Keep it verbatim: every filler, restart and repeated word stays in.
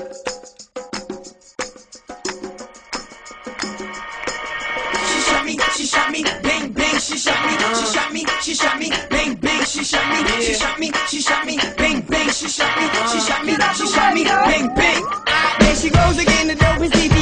She shot me, she shot me, bang bang, she shot me, she shot me, she shot me, bang bang, she shot me, she shot me, she shot me, bang bang, she shot me, she shot me, she shot me, bang bang. There she goes again, the dope is deep.